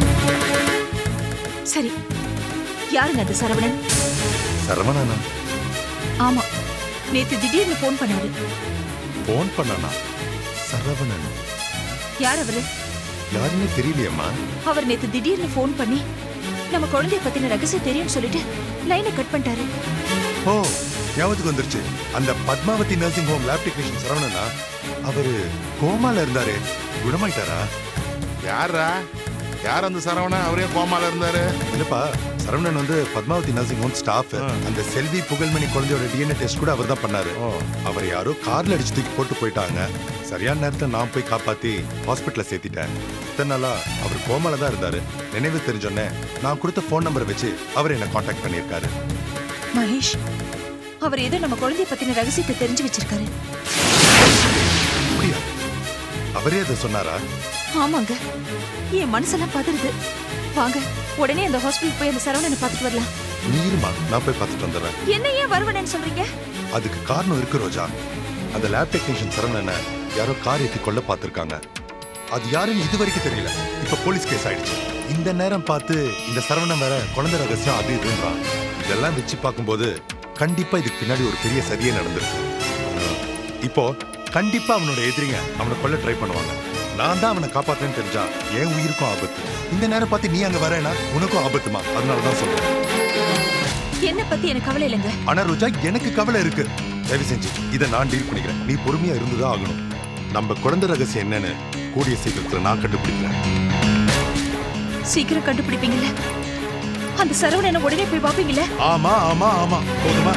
சரி, யாருங்க அந்த சரவணன்? சரவணனா? ஆமா, நேத்து திடீர்னு போன் பண்ணாரு. போன் பண்ணானா? சரவணன் யார் அவரு? யாருன்னு தெரியலையம்மா. அவர் நேத்து திடீர்னு போன் பண்ணி நம்ம குழந்தைய பத்தின ரகசியம் தெரியும்னு சொல்லிட்டு லைனை கட் பண்ணிட்டாரு. ஓ, ஞாபகத்துக்கு வந்துருச்சு. அந்த Padmavathi nursing home lab technician சரவணனா? அவரு கோமால இருந்தாரு, குணமாயிட்டாரா? யாரா? யார் அந்த சரவணன்? அவரே கோமால இருந்தாரு? இல்லப்பா, சரவணன் வந்து பத்மாவதி நர்சிங் ஹோம் ஸ்டாஃப். அந்த செல்வி புகழ்மணி குழந்தையோட டிஎன்ஏ டெஸ்ட் கூட அவர் தான் பண்ணாரு. அவர் யாரோ கார்ல அடிச்சு தூக்கி போட்டு போயிட்டாங்க. சரியான நேரத்துல நான் போய் காப்பாத்தி ஹாஸ்பிட்டல்ல சேர்த்திட்டேன். இத்தனை நாளா அவர் கோமால தான் இருந்தாரு. நினைவு தெரிஞ்சோன்னே நான் கொடுத்த போன் நம்பரை வச்சு அவர் என்ன கான்டாக்ட் பண்ணியிருக்காரு. மகேஷ், அவர் ஏதோ நம்ம குழந்தைய பத்தின ரகசியத்தை தெரிஞ்சு வச்சிருக்காரு. அப்படியா? அவரே அதை சொன்னாரா? ஆமாங்க, என் மனசெல்லாம் பதறுது. வாங்க, உடனே அந்த ஹாஸ்பிட்டல் போய் அந்த சரவணனை பார்த்துட்டு வரலாம். நீ இருமா, நான் போய் பார்த்துட்டு வந்துடுறேன். என்ன ஏன் வருவனேன்னு சொல்றீங்க? அதுக்கு காரணம் இருக்கு ரோஜா. அந்த லேப் டெக்னீஷியன் சரவணனை யாரோ கார் ஏற்றி கொள்ள பார்த்திருக்காங்க. அது யாருன்னு இது வரைக்கும் தெரியல. இப்ப போலீஸ் கேஸ் ஆயிடுச்சு. இந்த நேரம் பார்த்து இந்த சரவணன் வேற குழந்தை ரகசியம் அது இதுன்றான். இதெல்லாம் வச்சு பார்க்கும்போது கண்டிப்பா இதுக்கு பின்னாடி ஒரு பெரிய சதியே நடந்திருக்கு. இப்போ கண்டிப்பா அவனோட எதிரிங்க அவனை கொல்ல ட்ரை பண்ணுவாங்க. நான் தான் அவனை காப்பாத்தேன்னு தெரிஞ்சா என் உயிருக்கும் ஆபத்து. இந்த நேரம் பார்த்து நீ அங்க வரேன்னா உனக்கும் ஆபத்துமா? அதனாலதான் சொல்றேன். என்ன பத்தி எனக்கு கவலை இல்லைங்க. ஆனா ரோஜா, எனக்கு கவலை இருக்கு. தயவு செஞ்சு இதை நான் டீல் பண்ணிக்கிறேன். நீ பொறுமையா இருந்துதான் ஆகணும். நம்ம குழந்தை ரகசியம் என்னன்னு கூடிய சீக்கிரத்துல நான் கண்டுபிடிக்கிறேன். சீக்கிரம் கண்டுபிடிப்பீங்கல்ல? அந்த சரவணனை உடனே போய் பாப்பீங்கல்ல? ஆமா ஆமா ஆமா, போதுமா?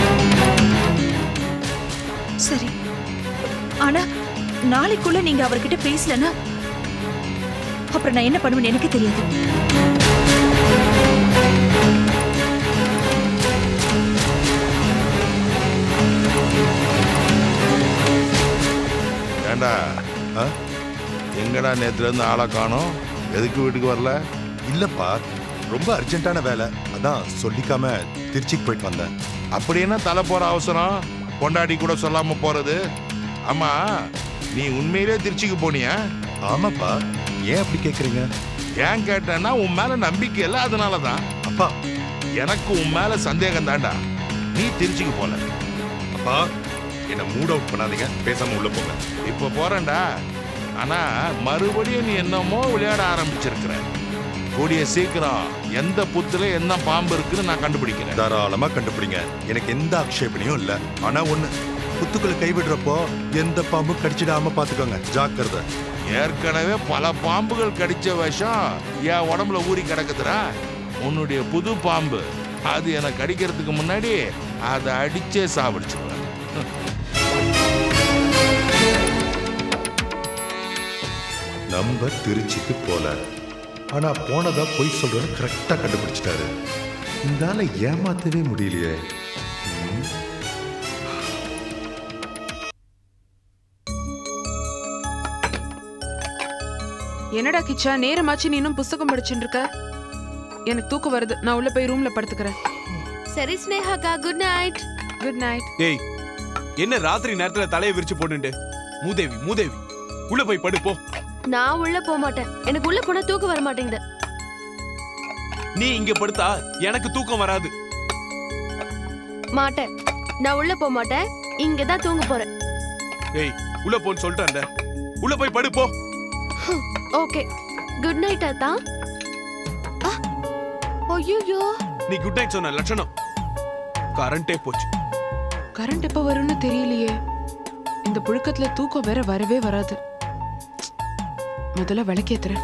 சரி, ஆனா நாளைக்குள்ள நீங்க அவர்கிட்ட பேசலன்னா அப்புறம் நான் என்ன பண்ணுவேன்னு எனக்கு தெரியாது. ஏண்டா, எங்கடா நேத்துல இருந்து ஆளா காணோம்? எதுக்கு வீட்டுக்கு வரல? இல்லப்பா, ரொம்ப அர்ஜென்ட்டான வேலை, அதான் சொல்லிக்காம திருச்சிக்கு போயிட்டு வந்தேன். அப்படி என்ன தலை போற அவசரம்? கொண்டாடி கூட சொல்லாம போறது? ஆமா, நீ உண்மையிலே திருச்சிக்கு போனியா? ஆமாப்பா. ஏன் அப்படி கேக்குறீங்க? ஏன் கேட்டேன்னா உன் மேல நம்பிக்கை இல்ல, அதனாலதான். அப்பா, எனக்கு உன் மேல சந்தேகம் தாண்டா. நீ திருச்சிக்கு போல. அப்பா, என்ன மூட் அவுட் பண்ணாதீங்க, பேசாம உள்ள போங்க. இப்ப போறேன்டா, ஆனா மறுபடியும் நீ என்னமோ விளையாட ஆரம்பிச்சிருக்கிற. கூடிய சீக்கிரம் எந்த புத்துல என்ன பாம்பு இருக்குன்னு நான் கண்டுபிடிக்கிறேன். தாராளமா கண்டுபிடிங்க, எனக்கு எந்த ஆக்ஷேபனையும் இல்ல. ஆனா ஒண்ணு, புத்துக்குள்ள கைவிடுறப்போ எந்த பாம்பும் கடிச்சிடாம பாத்துக்கோங்க, ஜாக்கிரதை. ஏற்கனவே பல பாம்புகள் கடிச்ச விஷம் என் உடம்புல ஊறி கிடக்குதுடா. உன்னுடைய புது பாம்பு அது எனக்கு கடிக்கிறதுக்கு முன்னாடி அதை அடிச்சே சாப்பிடுச்சுவேன். நம்ம திருச்சிக்கு போல, ஆனா போனதா பொய் சொல்றேன்னு கரெக்டா கண்டுபிடிச்சிட்டாரு. இந்த ஆளை ஏமாத்தவே முடியலையே. என்னடா கிச்சா, நேரமாச்சு நீ இன்னும் புஸ்தகம் படிச்சுட்டு இருக்க? எனக்கு தூக்கம் வருது. நான் உள்ள போய் ரூம்ல படுத்துக்கிறேன். சரி ஸ்னேகாக்கா, குட் நைட். Good night. டேய், என்ன ராத்திரி நேரத்துல தலையை விரிச்சு போட்டுட்டு? மூதேவி மூதேவி, உள்ள போய் படு போ. நான் உள்ள போக மாட்டேன். எனக்கு உள்ள போனா தூக்கம் வர மாட்டேங்குது. நீ இங்க படுத்தா எனக்கு தூக்கம் வராது. மாட்டேன், நான் உள்ள போக மாட்டேன். இங்க தான் தூங்க போறேன். டேய், உள்ள போன்னு சொல்லிட்டேன்ல, உள்ள போய் படு போ. ஓகே, குட் நைட் அத்தா. ஐயோ, நீ குட் நைட் சொன்ன லட்சணம் கரண்டே போச்சு. கரண்ட் எப்ப வரும்னு தெரியலையே. இந்த புழுக்கத்துல தூக்கம் வேற வரவே வராது. முதல்ல விளக்கேத்துறேன்.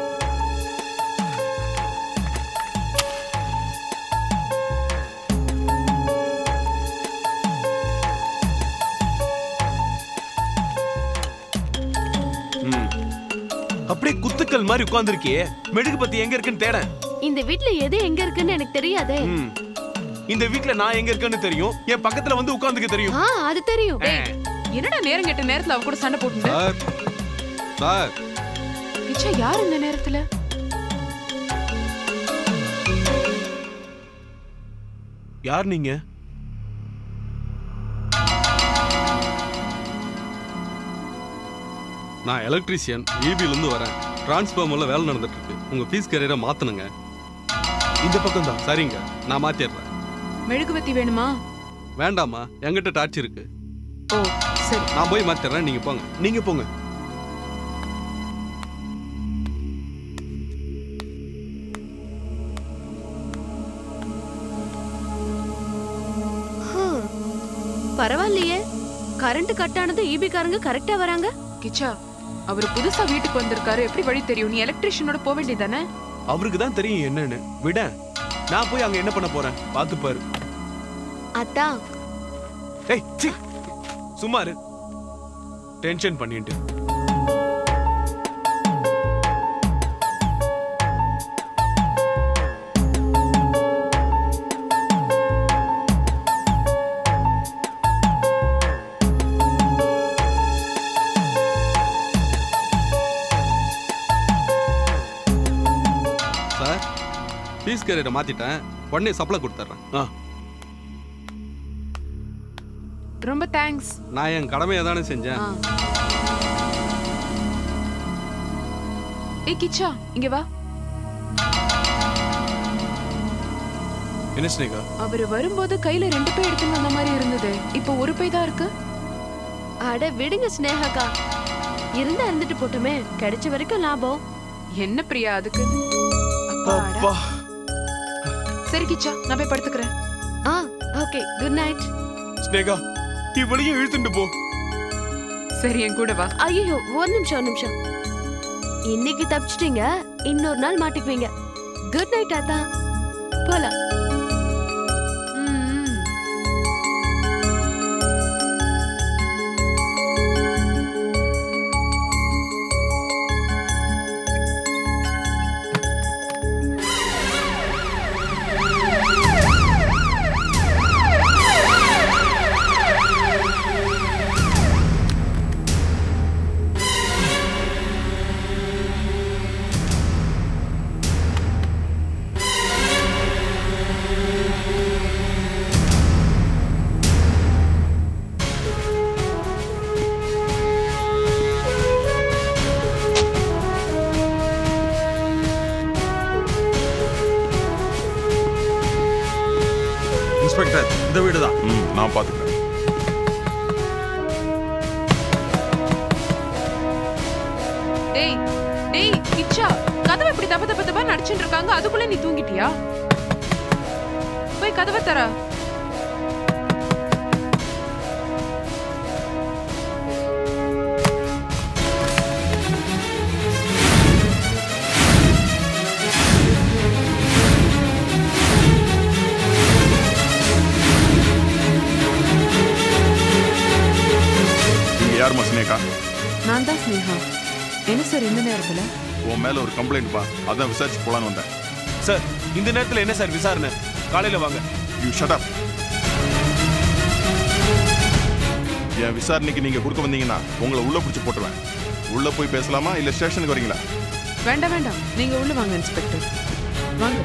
அப்படியே குத்துக்கள் மாதிரி உட்கார்ந்திருக்கியே, மெழுகு பத்தி எங்க இருக்குன்னு தேட. இந்த வீட்ல எது எங்க இருக்குன்னு எனக்கு தெரியாதே. இந்த வீட்ல நான் எங்க இருக்கேன்னு தெரியும், என் பக்கத்துல வந்து உட்கார்ந்துக்க தெரியும். அது தெரியும். என்னடா நேரம் கெட்ட நேரத்துல அவ கூட சண்டை போட்டுட்டு? சார் கிச்சா, யார் இந்த நேரத்துல? யார் நீங்க? நான் எலக்ட்ரீஷியன், ஈபில இருந்து வரேன். டிரான்ஸ்ஃபார்மர்ல வேலை நடந்துட்டு இருக்கு. உங்க ஃபீஸ் கேரியரை மாத்தணுங்க. இந்த பக்கம் தான். சரிங்க, நான் மாத்திடுறேன். மெழுகுவத்தி வேணுமா? வேண்டாமா, என்கிட்ட டார்ச் இருக்கு. ஓ சரி, நான் போய் மாத்திடுறேன், நீங்க போங்க. நீங்க போங்க. பரவாயில்லையே, கரண்ட் கட் ஆனது ஈபி காரங்க கரெக்டா வராங்க. கிச்சா, அவர் புதுசா வீட்டுக்கு வந்திருக்காரு, எப்படி வழி தெரியும்? நீ எலக்ட்ரீஷியனோட போக வேண்டியதானே? அவருக்கு தான் தெரியும் என்னன்னு. விட, நான் போய் அங்க என்ன பண்ண போறேன் பாத்து பாரு. அத்தா, ஏய் சி, சும்மா இரு. டென்ஷன் பண்ணிட்டு. சார், ஃபீஸ் கேரியரை மாத்திட்டேன், உடனே சப்ளை கொடுத்துட்றேன். ரொம்ப தேங்க்ஸ். நான் என் கடமையை தானே செஞ்சேன். ஏய் கிச்சா, இங்க வா. என்ன ஸ்னேகா? அவர் வரும்போது கையில 2 பை எடுத்துட்டு வந்த மாதிரி இருந்தது. இப்போ 1 பை தான் இருக்கு. அட விடுங்க ஸ்னேகாக்கா, இருந்தா இருந்துட்டு போட்டுமே, கிடைச்ச வரைக்கும் லாபம். என்ன பிரியா அதுக்கு? அப்பா. சரி கிச்சா, நான் போய் படுத்துக்கிறேன். Okay, good night. ஸ்னேகா, இவளையும் இழுத்துட்டு போ. சரி, என் கூட வா. ஐயோ, ஒரு நிமிஷம். இன்னைக்கு தப்பிச்சிட்டீங்க, இன்னொரு நாள் மாட்டிக்குவீங்க. குட் நைட் அத்தா, போலாம். இன்ஸ்பெக்டர், இந்த வீடு தான். நான் பாத்துக்கிறேன். டேய் கிச்சா, கதவை இப்படி தப்ப தப்ப தப்பா நடிச்சுட்டு இருக்காங்க, அதுக்குள்ள நீ தூங்கிட்டியா? போய் கதவை தர. யாருமா ஸ்னேகா? நான் தான் ஸ்னேகா. என்ன சார் இந்த நேரத்துல? உன் மேல ஒரு கம்ப்ளைண்ட் பா, அதான் விசாரிச்சு போலான்னு வந்தேன். சார், இந்த நேரத்துல என்ன சார் விசாரணை? காலையில வாங்க. You shut up. என் விசாரணைக்கு நீங்க கொடுக்க வந்தீங்கன்னா உங்களை உள்ள பிடிச்சு போட்டுருவேன். உள்ள போய் பேசலாமா இல்ல ஸ்டேஷனுக்கு வரீங்களா? வேண்டாம், நீங்க உள்ள வாங்க இன்ஸ்பெக்டர். வாங்க.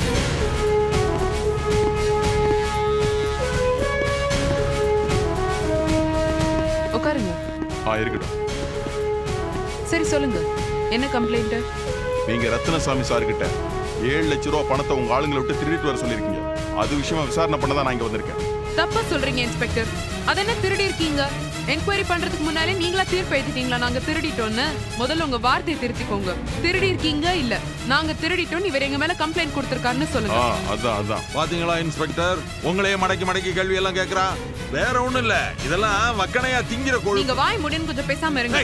உட்காருங்க. இருக்கட்டும். சரி சொல்லுங்க, என்ன கம்ப்ளைண்ட்? நீங்க ரத்னசாமி சார் கிட்ட 7 லட்சம் ரூபாய் பணத்தை உங்க ஆளுங்களை விட்டு திருடிட்டு வர சொல்லிருக்கீங்க. அது விஷயமா விசாரணை பண்ண தான் நான் இங்க வந்திருக்கேன். தப்பா சொல்றீங்க இன்ஸ்பெக்டர். அதென்ன திருடி இருக்கீங்க? என்கொயரி பண்றதுக்கு முன்னாலே நீங்களா தீர்ப்பு எழுதிட்டீங்களா நாங்க திருடிட்டோம்னு? முதல்ல உங்க வார்த்தையை திருத்திக்கோங்க. திருடி இருக்கீங்க இல்ல நாங்க திருடிட்டோம் இவர் எங்க மேல கம்ப்ளைண்ட் கொடுத்திருக்காருன்னு சொல்லுங்க. அதான் பாத்தீங்களா இன்ஸ்பெக்டர், உங்களையே மடக்கி கேள்வி எல்லாம் கேக்குறா. வேற ஒண்ணும் இல்ல, இதெல்லாம் வக்கணையா திங்கிற கோழி. நீங்க வாய் முடின்னு கொஞ்சம் பேசாம இருங்க.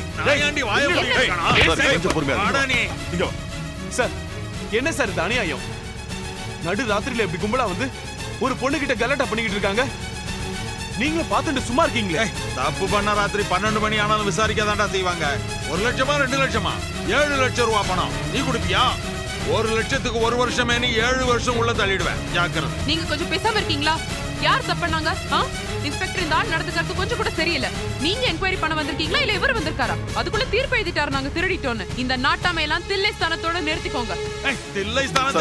சார் என்ன சார் இது அநியாயம்? நடு ராத்திரியில எப்படி கும்பலா வந்து ஒரு பொண்ணு கிட்ட கலாட்டா பண்ணிக்கிட்டு இருக்காங்க. நீங்களும் பார்த்துட்டு சும்மா இருக்கீங்களே. தப்பு பண்ண ராத்திரி 12 மணி ஆனாலும் விசாரிக்காதான்டா செய்வாங்க. 1 லட்சமா 2 லட்சமா? 7 லட்சம் ரூபாய் பணம் நீ கொடுப்பியா? 1 லட்சத்துக்கு 1 வருஷமே நீ 7 வருஷம் உள்ள தள்ளிடுவேன். ஜாக்கிரதை. நீங்க கொஞ்சம் பேசாம இருக்கீங்களா? யார் தப்புனாங்க? இன்ஸ்பெக்டர் இந்த ஆள் நடந்துக்கிறது கொஞ்சம் கூட சரியில்லை. நீங்க என்கொயரி பண்ண வந்திருக்கீங்களா இல்ல இவர் வந்திருக்காரா? அதுக்குள்ள தீர்ப்பு எழுதிட்டாரு நாங்க திருடிட்டோன்னு. இந்த நாட்டாமை எல்லாம் தில்லை ஸ்தானத்தோட நிறுத்திக்கோங்க. தில்லை ஸ்தானத்தை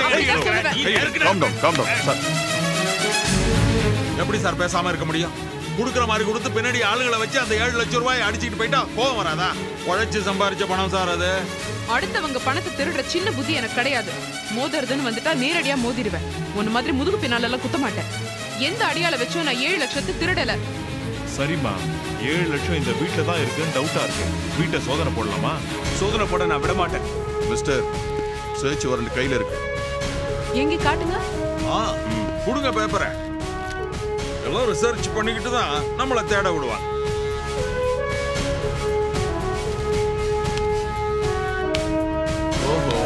எப்படி சார் பேசாம இருக்க முடியும்? குடுக்கிற மாதிரி கொடுத்து பின்னாடி ஆளுகளை வச்சு அந்த 7 லட்சம் ரூபாய் அடிச்சுட்டு போயிட்டா கோவம் வராதா? உழைச்சு சம்பாரிச்ச பணம் சார் அது. அடுத்தவங்க பணத்தை திருடுற சின்ன புத்தி எனக்கு கிடையாது. மோதுறதுன்னு வந்துட்டா நேரடியா மோதிடுவேன். ஒன்னு மாதிரி முதுகு பின்னால எல்லாம் குத்த மாட்டேன். எந்த அடியால வச்சோ நான் 7 லட்சத்தை திருடல. சரிம்மா, 7 லட்சம் இந்த வீட்டுல தான் இருக்குன்னு டவுட்டா இருக்கு. வீட்டை சோதனை போடலாமா? சோதனை போட நான் விட மாட்டேன். மிஸ்டர், சர்ச் வாரண்ட் கையில இருக்கு. எங்க காட்டுங்க. கொடுங்க பேப்பரை. எல்லாம் ரிசர்ச் பண்ணிக்கிட்டு தான் நம்மளை தேட விடுவான். ஓஹோ,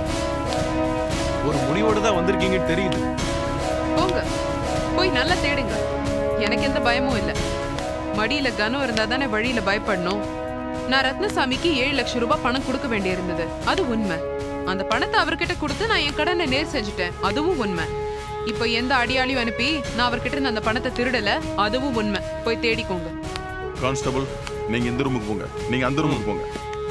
ஒரு முடிவோட தான் வந்திருக்கீங்கன்னு தெரியுது. போங்க, போய் நல்லா தேடுங்க. எனக்கு எந்த பயமும் இல்ல. மடியில கனம் இருந்தா தானே வழியில பயப்படணும். நான் ரத்னசாமிக்கு 7 லட்சம் ரூபாய் பணம் கொடுக்க வேண்டி இருந்தது, அது உண்மை. அந்த பணத்தை அவர்கிட்ட கொடுத்து நான் என் கடனை நேர் செஞ்சுட்டேன், அதுவும் உண்மை. இப்ப எந்த அடியாளையும் அனுப்பி நான் அவர்கிட்ட இருந்து அந்த பணத்தை திருடல, அதுவும் உண்மை. போய் தேடிக்கோங்க. கான்ஸ்டபிள், நீங்க இந்த ரூமுக்கு போங்க. நீங்க அந்த ரூமுக்கு போங்க.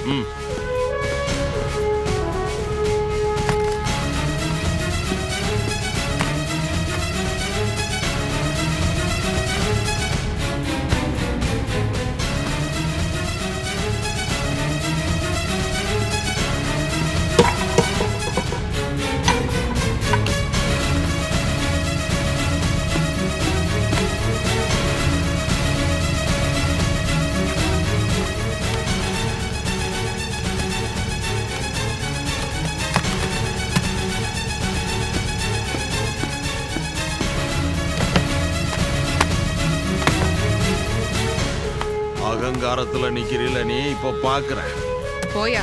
அகங்காரத்துல நிக்கிறீல நீ, இப்ப பாக்குறேன். போயா.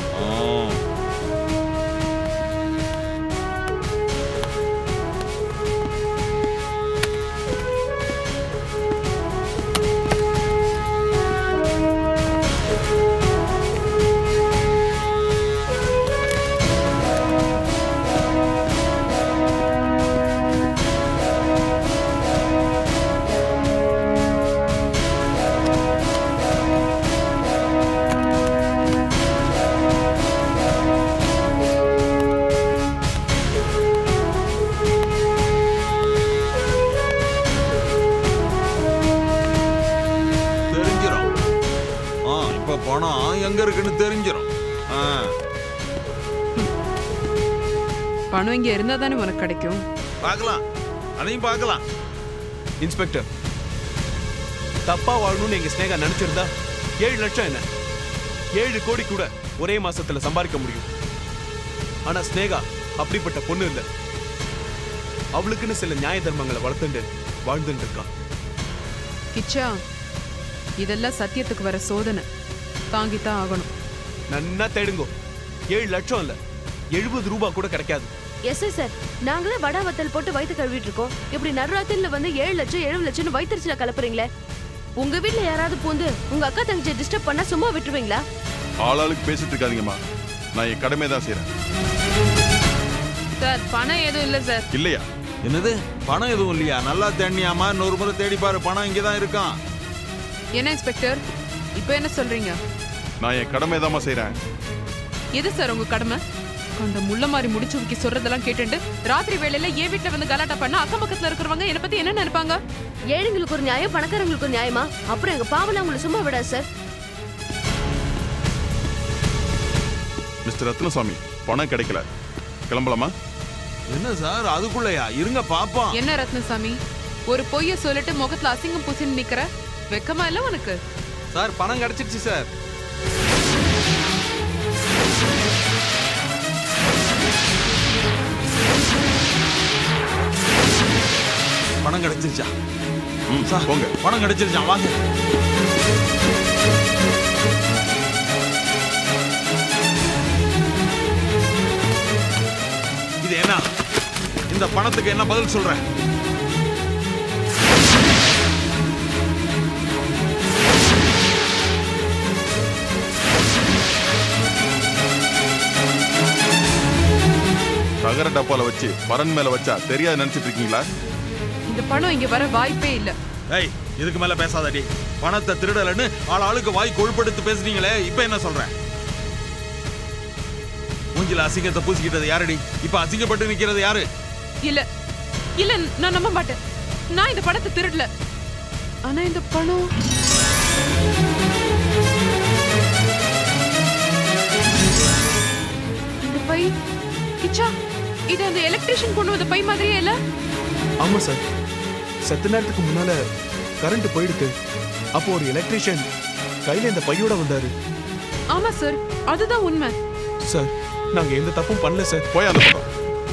பணம் எங்க இருக்குன்னு தெரிஞ்சிடும். பணம் இங்க இருந்தா தானே உனக்கு கிடைக்கும். பார்க்கலாம், அதையும் பார்க்கலாம். இன்ஸ்பெக்டர், தப்பா வாழணும்னு எங்க ஸ்னேகா நினைச்சிருந்தா 7 லட்சம் என்ன 7 கோடி கூட ஒரே மாசத்துல சம்பாதிக்க முடியும். ஆனா ஸ்னேகா அப்படிப்பட்ட பொண்ணு இல்ல. அவளுக்குன்னு சில நியாய தர்மங்களை வளர்த்துண்டு வாழ்ந்துட்டு இருக்கா. கிச்சா, இதெல்லாம் சத்தியத்துக்கு வர சோதனை, தாங்கித்தான் ஆகணும். நன்னா தேடுங்கோ. 7 லட்சம் இல்ல 70 ரூபாய் கூட கிடைக்காது. எஸ் சார், நாங்களே வடா வத்தல் போட்டு வயிற்று கழுவிட்டு இருக்கோம். இப்படி நடுராத்திரில வந்து 7 லட்சம் 7 லட்சம் வயிற்றுல கலப்புறீங்களே. உங்க வீட்டுல யாராவது பூந்து உங்க அக்கா தங்கச்சியை டிஸ்டர்ப் பண்ணா சும்மா விட்டுருவீங்களா? ஆளாளுக்கு பேசிட்டு இருக்காதீங்கம்மா. நான் என் கடமை தான் செய்யறேன். சார், பணம் எதுவும் இல்ல சார். இல்லையா? என்னது, பணம் எதுவும் இல்லையா? நல்லா தேடியாமா, இன்னொரு முறை தேடி பாரு, பணம் இங்கதான் இருக்கான். என்ன இன்ஸ்பெக்டர், இப்போ என்ன சொல்றீங்க? நான் என் கடமை தான் செய்யறேன். எது சார் உங்க கடமை? அந்த முள்ள மாதிரி முடிச்சு வைக்க சொல்றதெல்லாம் கேட்டுட்டு ராத்திரி வேளையில ஏன் வீட்டுல வந்து கலாட்டா பண்ண அக்கம் பக்கத்துல இருக்கிறவங்க என்ன பத்தி என்ன நினைப்பாங்க? ஏழைங்களுக்கு ஒரு நியாயம், பணக்காரங்களுக்கு ஒரு நியாயமா? அப்புறம் எங்க பாவல உங்களை சும்மா விடாது சார். மிஸ்டர் ரத்னசாமி, பணம் கிடைக்கல, கிளம்பலாமா? என்ன சார் அதுக்குள்ளயா? இருங்க பாப்போம். என்ன ரத்னசாமி, ஒரு பொய்ய சொல்லிட்டு முகத்துல அசிங்கம் பூசின்னு நிக்கிற? வெக்கமா இல்ல உனக்கு? சார் பணம் கிடைச்சிருச்சு சார். பணம் கிடைச்சிருச்சா? சார் போங்க. பணம் கிடைச்சிருச்சா? வாங்க. இது என்ன? இந்த பணத்துக்கு என்ன பதில் சொல்ற? தகர டப்பால வச்சு பரன் மேல வச்சா தெரியாது நினைச்சிட்டு இருக்கீங்களா? இந்த பணம் இங்க வர வாய்ப்பே இல்ல. ஏய், இதுக்கு மேல பேசாதடி. பணத்தை திருடலன்னு ஆளுக்கு வாய் கொழுப்படுத்து பேசுறீங்களே, இப்ப என்ன சொல்ற? மூஞ்சில அசிங்கத்தை பூசிக்கிட்டது யாரடி? இப்ப அசிங்கப்பட்டு நிக்கிறது யாரு? இல்ல இல்ல, நான் நம்ப மாட்டேன். நான் இந்த பணத்தை திருடல. ஆனா இந்த பணம் இந்த பை கிச்சா, இது அந்த எலக்ட்ரிஷியன் கொண்டு வந்த பை மாதிரியே இல்ல? ஆமா சார், சத்து நேரத்துக்கு முன்னால கரண்ட் போயிடுது. அப்போ ஒரு எலக்ட்ரிஷியன் கையில இந்த பையோட வந்தாரு. ஆமா சார், அதுதான் உண்மை. சார் நாங்க எந்த தப்பும் பண்ணல சார். போய் அந்த பக்கம்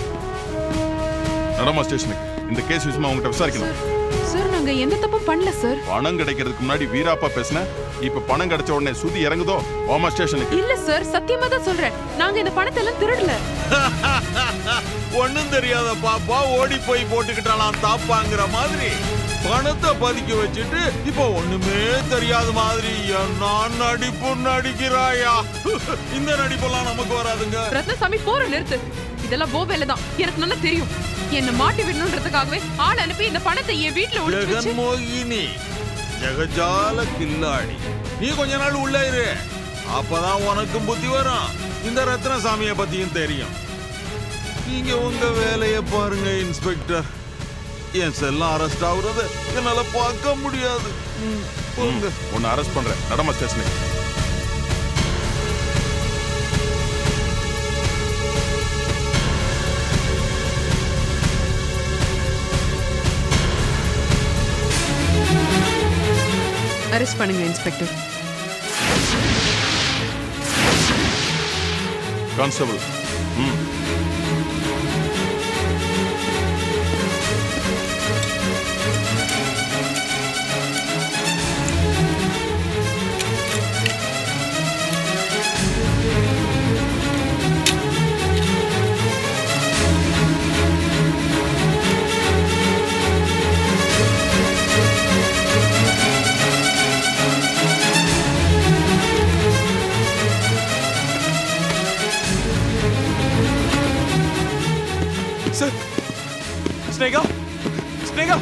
நடமா ஸ்டேஷனுக்கு. இந்த கேஸ் விஷயமா உங்ககிட்ட விசாரிக்கணும். சார் நாங்க எந்த தப்பும் பண்ணல சார். பணம் கிடைக்கிறதுக்கு முன்னாடி வீராப்பா பேசின, இப்ப பணம் கிடைச்ச உடனே சுதி இறங்குதோ? வாமா ஸ்டேஷனுக்கு. இல்ல சார், சத்தியமா தான் சொல்றேன். நாங்க இந்த பணத்தை எல்லாம் திருடல. ஒண்ணும் தெரியாத பாப்பா ஓடி போய் போட்டுக்கிட்டாலாம் தாப்பாங்கிற மாதிரி பணத்தை பதுக்கி வச்சுட்டு இப்ப ஒண்ணுமே தெரியாத மாதிரி நான் நடிப்பு நடிக்கிறாயா? இந்த நடிப்பெல்லாம் நமக்கு வராதுங்க. ரத்னசாமி போற நிறுத்து. இதெல்லாம் போ வேலை தான், எனக்கு நல்லா தெரியும். என்ன மாட்டி விடணுன்றதுக்காகவே ஆள் அனுப்பி இந்த பணத்தை என் வீட்டுல ஒளிச்சு வச்சு. ஜெகன்மோகினி, ஜெகஜால கில்லாடி, நீ கொஞ்ச நாள் உள்ள இரு. அப்பதான் உனக்கும் புத்தி வரும். இந்த ரத்னசாமியை பத்தியும் தெரியும். நீங்க உங்க வேலையை பாருங்க இன்ஸ்பெக்டர். என் செல்லம் அரெஸ்ட் ஆகுறது என்னால பார்க்க முடியாது. உன்னை அரெஸ்ட் பண்றேன். நடமா ஸ்டேஷனுக்கு. அரெஸ்ட் பண்ணுங்க inspector. Constable. Sir, Sneha, Sneha.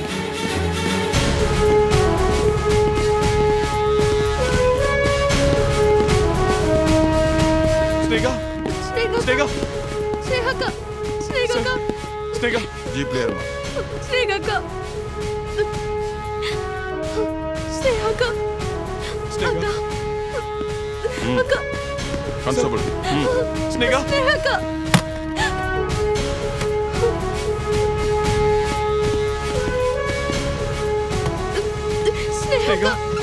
Sneha, Sneha, Sneha, Sneha, Sneha. ஜீப்ல ஏறுமா. ஸ்னேகா, ஸ்னேகா, ஸ்னேகா, அக்கா. கான்ஸ்டபிள். ஸ்னேகா, ஸ்னேகா. ஸ்னேகா.